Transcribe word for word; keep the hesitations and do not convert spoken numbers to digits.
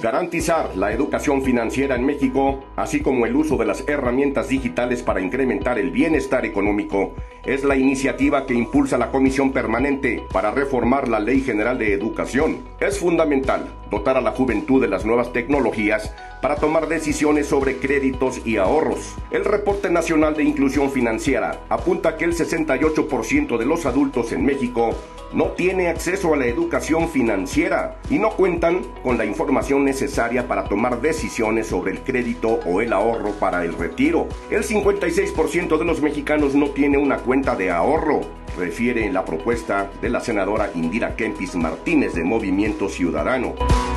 Garantizar la educación financiera en México, así como el uso de las herramientas digitales para incrementar el bienestar económico, es la iniciativa que impulsa la Comisión Permanente para reformar la Ley General de Educación. Es fundamental dotar a la juventud de las nuevas tecnologías para tomar decisiones sobre créditos y ahorros. El Reporte Nacional de Inclusión Financiera apunta que el sesenta y ocho por ciento de los adultos en México no tiene acceso a la educación financiera y no cuentan con la información necesaria para tomar decisiones sobre el crédito o el ahorro para el retiro. El cincuenta y seis por ciento de los mexicanos no tiene una cuenta de ahorro, refiere en la propuesta de la senadora Indira Kempis Martínez de Movimiento Ciudadano.